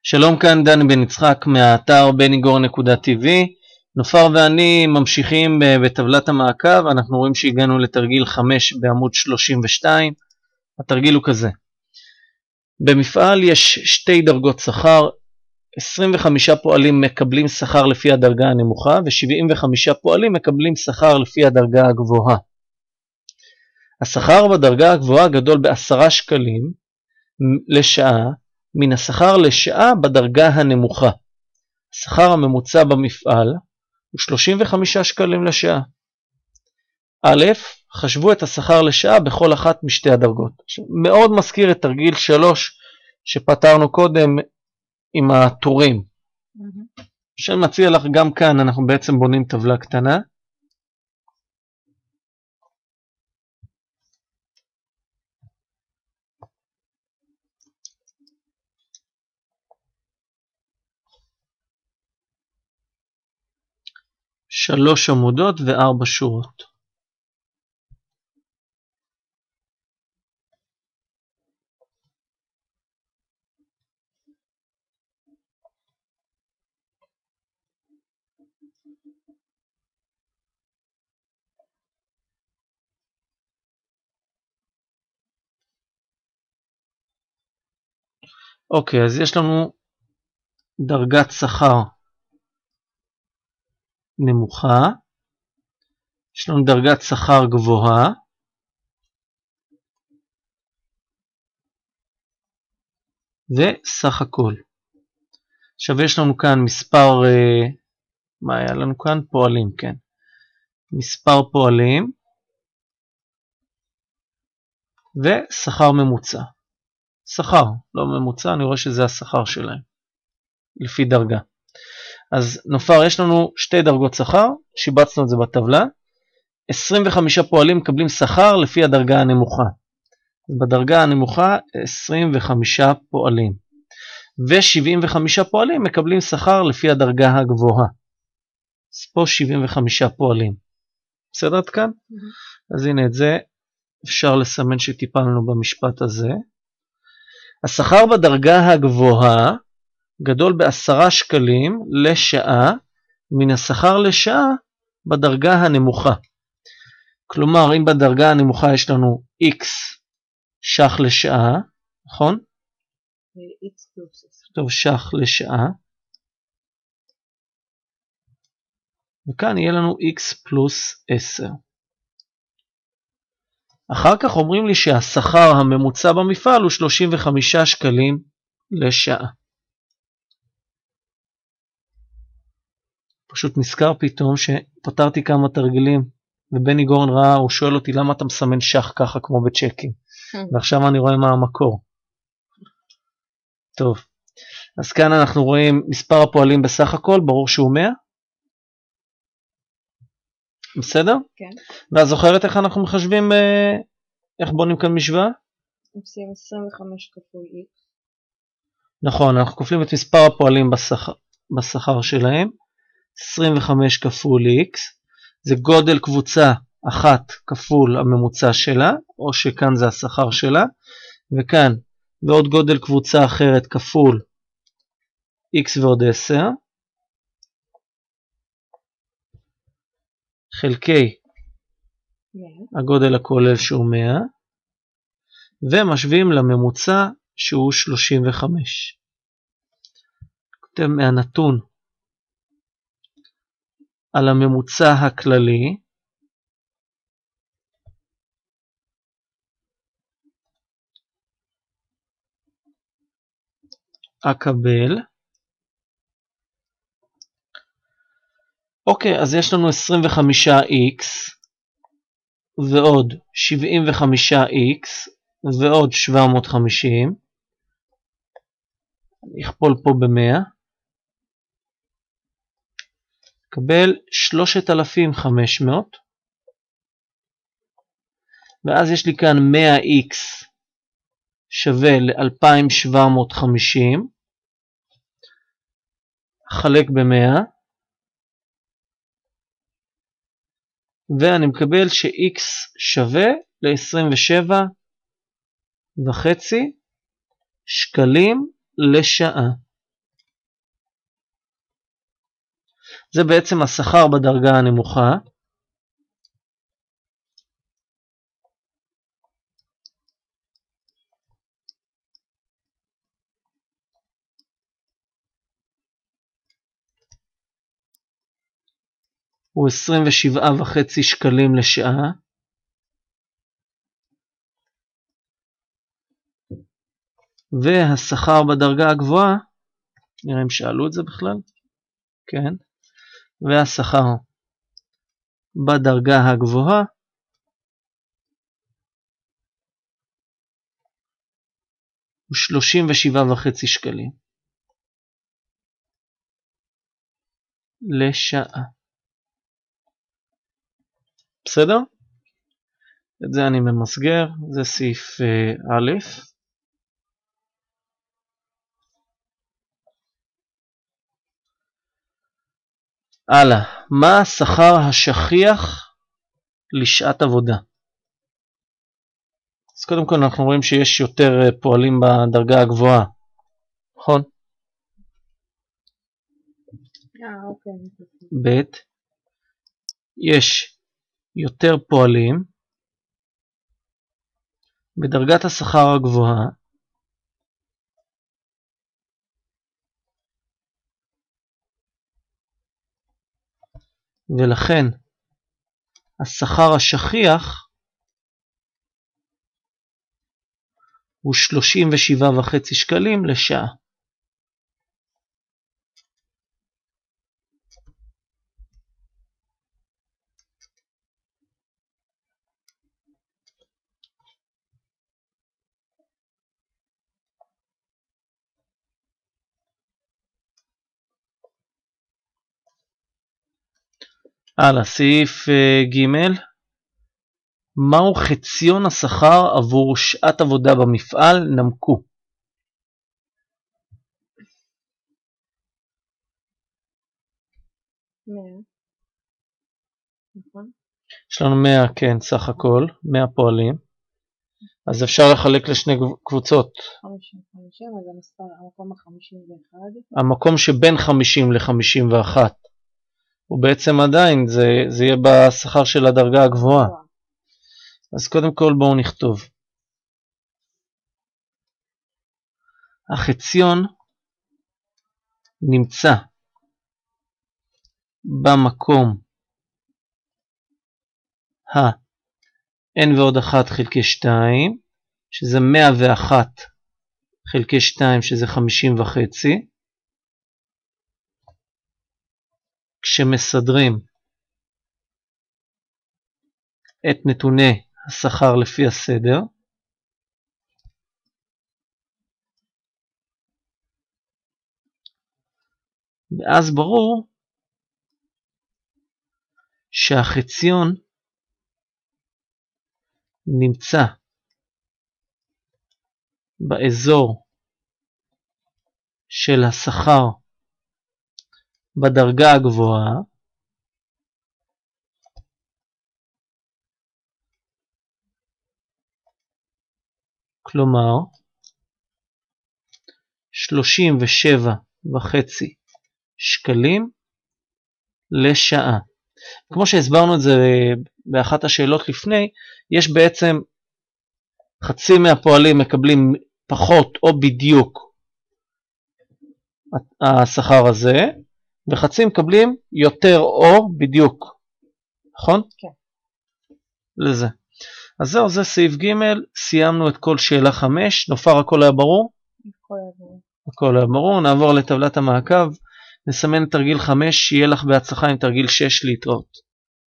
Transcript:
שלום, כאן דני בן יצחק מהאתר benigor.tv. נופר ואני ממשיכים בטבלת המעקב. אנחנו רואים שהגענו לתרגיל 5 בעמוד 32. התרגיל הוא כזה: במפעל יש שתי דרגות שכר, 25 פועלים מקבלים שכר לפי הדרגה הנמוכה ו75 פועלים מקבלים שכר לפי הדרגה הגבוהה. השכר בדרגה הגבוהה גדול ב10 שקלים לשעה מן השכר לשעה בדרגה הנמוכה. השכר הממוצע במפעל הוא 35 שקלים לשעה. א', חשבו את השכר לשעה בכל אחת משתי הדרגות. מאוד מזכיר את תרגיל 3 שפתרנו קודם עם הטורים. שאני מציע לך גם כאן, אנחנו בעצם בונים טבלה קטנה. שלוש עמודות ו4 שורות. אוקיי, אז יש לנו דרגת שכר נמוכה, יש לנו דרגת שכר גבוהה, וסך הכל. עכשיו יש לנו כאן מספר, מה היה לנו כאן? פועלים, כן. מספר פועלים, ושכר ממוצע. שכר, לא ממוצע, אני רואה שזה השכר שלהם, לפי דרגה. אז נופר, יש לנו שתי דרגות שכר, שיבצנו את זה בטבלה. 25 פועלים מקבלים שכר לפי הדרגה הנמוכה. בדרגה הנמוכה 25 פועלים. ו75 פועלים מקבלים שכר לפי הדרגה הגבוהה. אז פה 75 פועלים. בסדר עד כאן? אז הנה את זה אפשר לסמן שטיפלנו במשפט הזה. השכר בדרגה הגבוהה גדול ב10 שקלים לשעה מן השכר לשעה בדרגה הנמוכה. כלומר, אם בדרגה הנמוכה יש לנו x שח לשעה, נכון? טוב, שח לשעה. וכאן יהיה לנו x פלוס 10. אחר כך אומרים לי שהשכר הממוצע במפעל הוא 35 שקלים לשעה. פשוט נזכר פתאום שפתרתי כמה תרגילים, ובני גורן ראה, הוא שואל אותי למה אתה מסמן שח ככה כמו בצ'קים. ועכשיו אני רואה מה המקור. טוב, אז כאן אנחנו רואים מספר הפועלים בסך הכל, ברור שהוא 100. בסדר? כן. ואז זוכרת איך אנחנו מחשבים, איך בונים כאן משוואה? עושים 25 כפול x. נכון, אנחנו כופלים את מספר הפועלים בשכר שלהם. 25 כפול x, זה גודל קבוצה אחת כפול הממוצע שלה, או שכאן זה השכר שלה, וכאן ועוד גודל קבוצה אחרת כפול x ועוד 10, חלקי 100. הגודל הכולל שהוא 100, ומשווים לממוצע שהוא 35. כותב מהנתון על הממוצע הכללי, אקבל. אוקיי, אז יש לנו 25x ועוד 75x ועוד 750. אני אכפול פה ב100. קבל 3,500, ואז יש לי כאן 100x שווה ל-2,750, חלק ב-100, ואני מקבל ש-x שווה ל-27.5 שקלים לשעה. זה בעצם השכר בדרגה הנמוכה. הוא 27.5 שקלים לשעה. והשכר בדרגה הגבוהה, נראה אם שאלו את זה בכלל, כן, והשכר בדרגה הגבוהה הוא 37.5 שקלים לשעה. בסדר? את זה אני ממסגר, זה סעיף א'. הלאה, מה השכר השכיח לשעת עבודה? אז קודם כל אנחנו רואים שיש יותר פועלים בדרגה הגבוהה, נכון? ב', יש יותר פועלים בדרגת השכר הגבוהה, ולכן השכר השכיח הוא 37.5 שקלים לשעה. הלאה, סעיף ג', מהו חציון השכר עבור שעת עבודה במפעל? נמקו. נכון? יש לנו 100, כן, סך הכל, 100 פועלים. אז אפשר לחלק לשני קבוצות. 50, אז המקום ה-51. המקום שבין 50 ל-51. ובעצם עדיין זה יהיה בשכר של הדרגה הגבוהה. אז קודם כל בואו נכתוב. החציון נמצא במקום n ועוד 1 חלקי 2, שזה 101 חלקי 2, שזה 50.5. כשמסדרים את נתוני השכר לפי הסדר, ואז ברור שהחציון נמצא באזור של השכר בדרגה הגבוהה, כלומר 37.5 שקלים לשעה. כמו שהסברנו את זה באחת השאלות לפני, יש בעצם חצי מהפועלים מקבלים פחות או בדיוק השכר הזה, וחצי מקבלים יותר או בדיוק, נכון? כן. לזה. אז זהו, זה סעיף ג', סיימנו את כל שאלה 5, נופר הכל היה ברור? הכל היה ברור, נעבור לטבלת המעקב, נסמן את תרגיל 5, שיהיה לך בהצלחה עם תרגיל 6 להתראות.